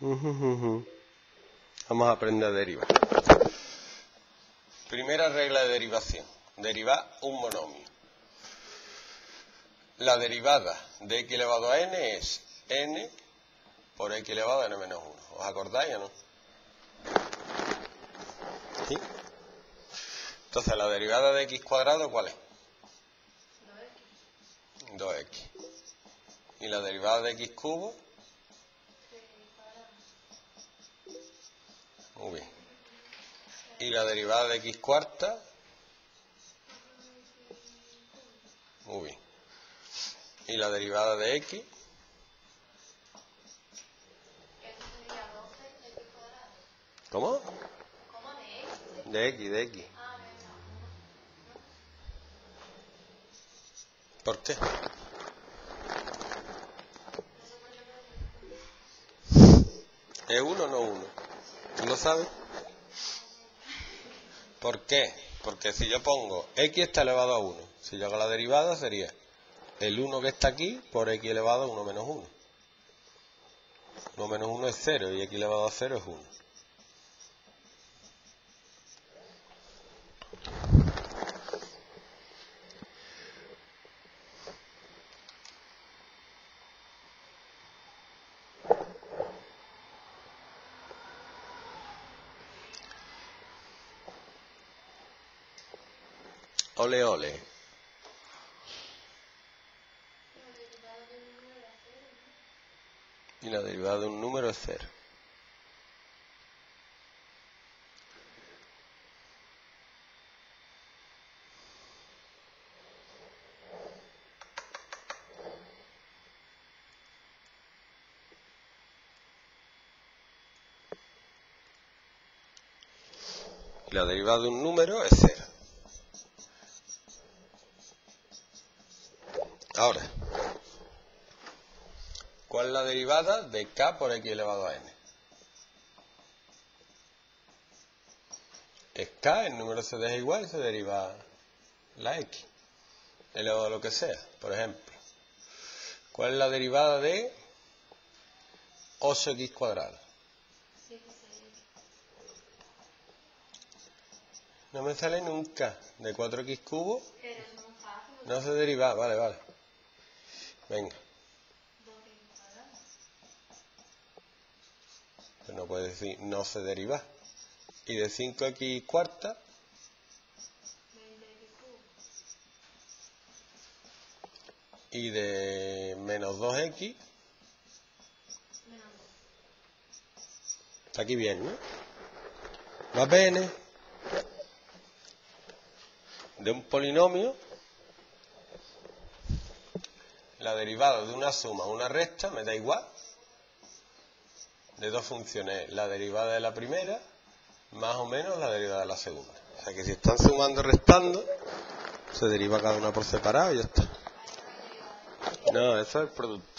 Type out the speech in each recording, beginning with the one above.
Vamos a aprender a derivar. Primera regla de derivación. Derivar un monomio. La derivada de x elevado a n es n por x elevado a n menos 1. ¿Os acordáis o no? ¿Sí? Entonces, la derivada de x cuadrado, ¿cuál es? 2x. ¿Y la derivada de x cubo? Muy bien. ¿Y la derivada de x cuarta? Muy bien. ¿Y la derivada de x? ¿Cómo? De x. ¿Por qué? ¿Es 1 o no 1? ¿Tú lo sabes? ¿Por qué? Porque si yo pongo x está elevado a 1, si yo hago la derivada sería el 1 que está aquí por x elevado a 1 menos 1. 1 menos 1 es 0 y x elevado a 0 es 1. Ole, ole. Y la derivada de un número es 0. Y la derivada de un número es 0. Ahora, ¿cuál es la derivada de k por x elevado a n? Es k, el número se deja igual y se deriva la x, elevado a lo que sea, por ejemplo. ¿Cuál es la derivada de 8x cuadrado? No me sale nunca. ¿De 4x cubo? No se deriva, vale. Venga. Pues no puede decir no se deriva. ¿Y de 5x cuarta? ¿Y de menos 2x? Está aquí bien, ¿no? Va bene. De un polinomio, la derivada de una suma o una resta me da igual. De dos funciones, la derivada de la primera más o menos la derivada de la segunda. O sea que si están sumando o restando, se deriva cada una por separado y ya está. No, eso es el producto.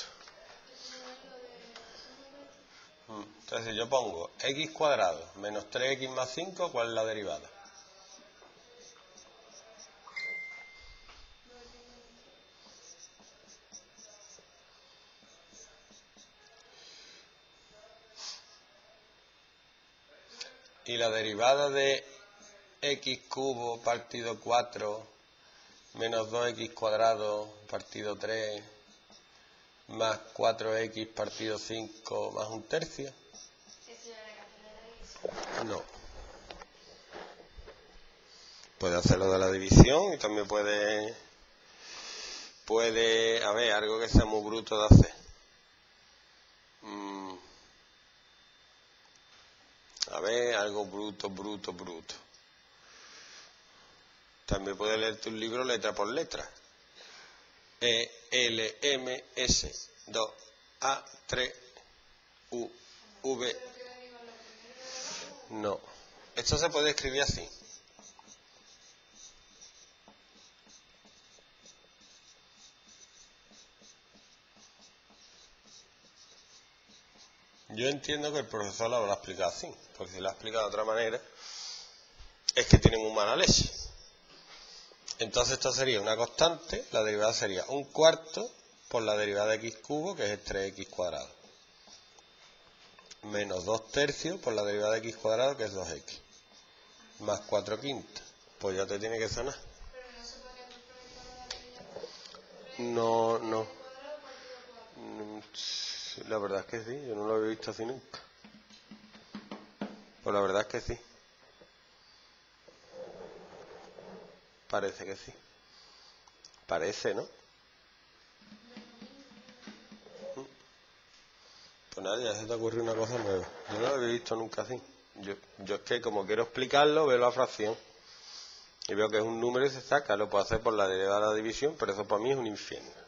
Entonces si yo pongo x cuadrado menos 3x más 5, ¿cuál es la derivada? Y la derivada de x cubo partido 4 menos 2x cuadrado partido 3 más 4x partido 5 más un tercio. No. Puede hacerlo de la división y también puede, a ver, algo que sea muy bruto de hacer. A ver, algo bruto. También puedes leerte un libro letra por letra. E, L, M, S, 2, A, 3, U, V. No. Esto se puede escribir así. Yo entiendo que el profesor lo habrá explicado así, porque si lo ha explicado de otra manera, es que tiene muy mala leche. Entonces esto sería una constante, la derivada sería un cuarto por la derivada de x cubo, que es el 3x cuadrado. menos 2 tercios por la derivada de x cuadrado, que es 2x, más 4 quintas. Pues ya te tiene que sonar. No, no. La verdad es que sí, yo no lo había visto así nunca. Pues la verdad es que sí. Parece que sí. Parece, ¿no? Pues nada, ya se te ocurrió una cosa nueva. Yo no lo había visto nunca así. Yo es que como quiero explicarlo, veo la fracción. Y veo que es un número y se saca. Lo puedo hacer por la derivada de la división, pero eso para mí es un infierno.